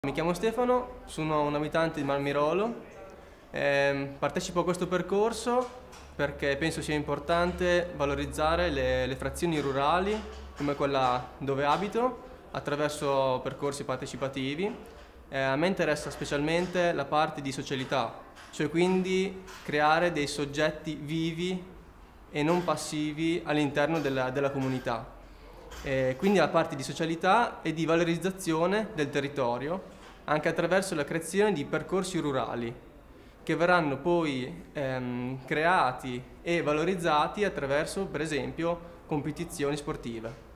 Mi chiamo Stefano, sono un abitante di Marmirolo, partecipo a questo percorso perché penso sia importante valorizzare le frazioni rurali come quella dove abito attraverso percorsi partecipativi. A me interessa specialmente la parte di socialità, cioè quindi creare dei soggetti vivi e non passivi all'interno della comunità. Quindi la parte di socialità e di valorizzazione del territorio anche attraverso la creazione di percorsi rurali che verranno poi creati e valorizzati attraverso, per esempio, competizioni sportive.